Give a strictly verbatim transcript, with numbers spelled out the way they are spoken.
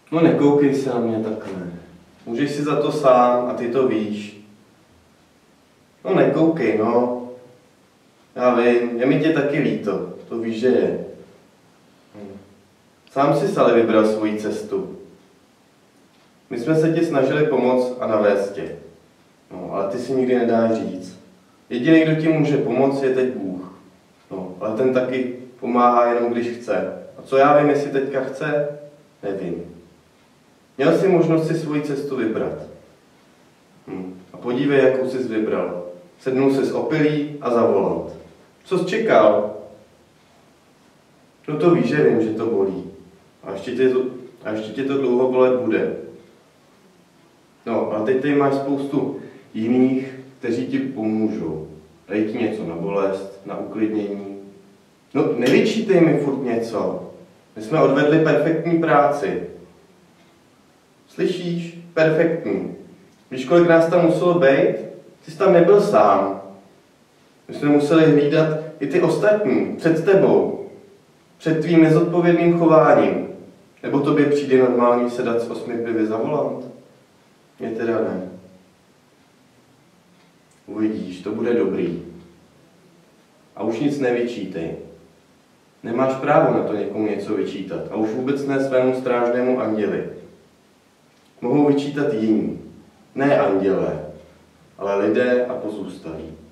No nekoukej se na mě takhle. Můžeš si za to sám a ty to víš. No nekoukej, no. Já vím, je mi tě taky líto. To víš, že je. Sám si ale vybral svoji cestu. My jsme se ti snažili pomoct a navést tě. No, ale ty si nikdy nedáš říct. Jediný, kdo ti může pomoct, je teď Bůh. No, ale ten taky pomáhá jenom, když chce. A co já vím, jestli teďka chce? Nevím. Měl jsi možnost si svoji cestu vybrat. Hm. A podívej, jakou jsi vybral. Sednul jsi z opilí a za volant. Co jsi čekal? No to víš, že vím, že to bolí. A ještě tě to, a ještě tě to dlouho bolet bude. No a teď tady máš spoustu jiných, kteří ti pomůžou. Dají ti něco na bolest, na uklidnění. No nevyčítej mi furt něco. My jsme odvedli perfektní práci. Slyšíš? Perfektní. Víš, kolik nás tam muselo být? Ty jsi tam nebyl sám. My jsme museli hlídat i ty ostatní, před tebou. Před tvým nezodpovědným chováním. Nebo tobě přijde normální sedat s osmi pivy za volant? Mně teda ne. Uvidíš, to bude dobrý. A už nic nevyčítej. Nemáš právo na to někomu něco vyčítat. A už vůbec ne svému strážnému anděli. Mohou vyčítat jiní. Ne andělé, ale lidé a pozůstalí.